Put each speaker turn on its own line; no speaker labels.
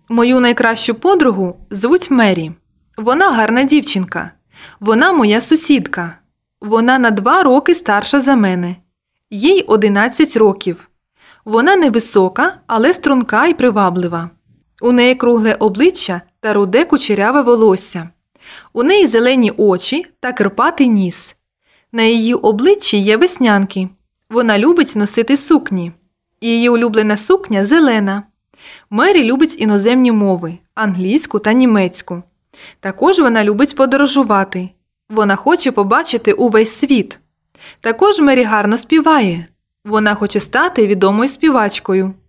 Мою найкращу подругу звуть Мері. Вона гарна дівчинка. Вона моя сусідка. Вона на 2 роки старша за мене. Їй 11 років. Вона невисока, але струнка і приваблива. У неї кругле обличчя та руде кучеряве волосся. У неї зелені очі та кирпатий ніс. На її обличчі є веснянки. Вона любить носити сукні. Її улюблена сукня зелена. Мері любить іноземні мови – англійську та німецьку. Також вона любить подорожувати. Вона хоче побачити увесь світ. Також Мері гарно співає. Вона хоче стати відомою співачкою.